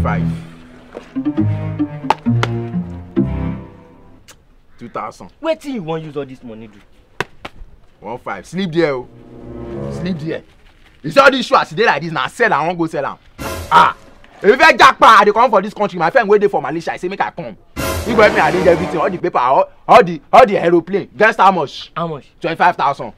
5. 2,000. Wait till you want use all this money, do. 1,500. Sleep there, oh. Sleep there. You see all these shoes as they like this now. Sell, I won't go sell them. Ah, if I jackpot, they come for this country. My friend wait there for Malaysia. I say make I come. You go help me arrange everything, all the paper, all the aeroplane. Guess how much? How much? 25,000.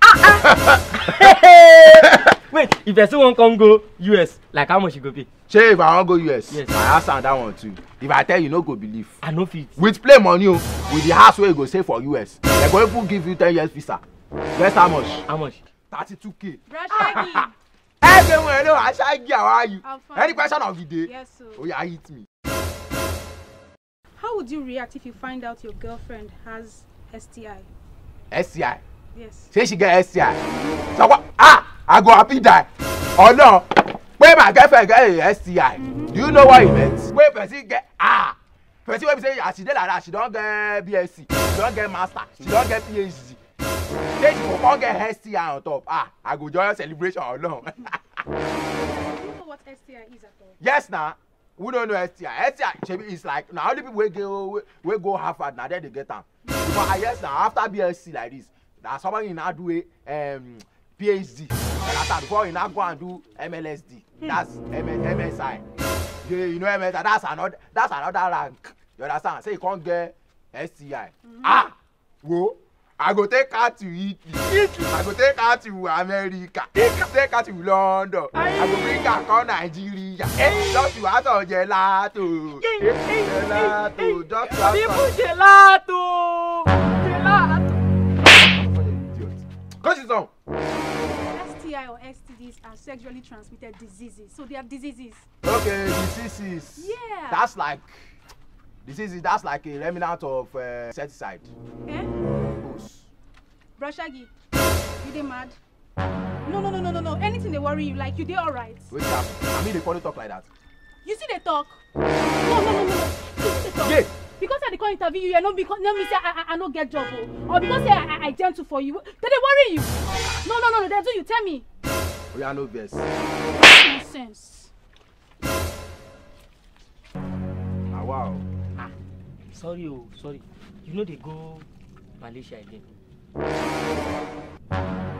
Wait, if person won't come go US, like how much you go pay? Say if I want go US, yes. I ask that one too. If I tell you, no go believe. I know fit. With play money, with the house where you go save for US, they go even give you 10 years visa. Guess how much? How much? 32K. BRODASHAGGI. Everyone, hello, Ashaggi, how are you? I'm fine. Any question of the day? Yes, sir. Oh yeah, hit me. How would you react if you find out your girlfriend has STI? STI. Yes. Say she get STI. So what? I go happy die. Oh no. When my girlfriend get STI, do you know what it meant? When person get person wey be say as she dey like that, she don't get BSc, she don't get master, she don't get PhD. Then she go come get STI on top. I go join celebration alone. Do you know what STI is at all? Yes, now. We don't know STI. STI is like now only people we go Harvard now then they get them. But yes now after BSc like this, now somebody now do a PhD. And after before you now go and do MLSD. That's MSI. You know MSI. That's another rank. You understand? Say you can't get STI. Whoa. I go take her to Italy. I go take her to America. Take her to London. I go bring her to Nigeria. Just to have some gelato. Gelato. Just to have some gelato. Go sit down. STI or STDs are sexually transmitted diseases. So they are diseases. Okay, diseases. Yeah. That's like diseases. That's like a remnant of insecticide. Eh? BRODASHAGGI, you dey mad? No. Anything they worry you, like you dey alright. Wait up. I mean they follow talk like that. You see they talk? No. You see they talk? Yeah. Because I dey come interview you, no me say I no get job or because say I gentle for you. They worry you. No. They do you tell me. We are no best. Nonsense. Wow. Sorry. You know they go Malaysia again.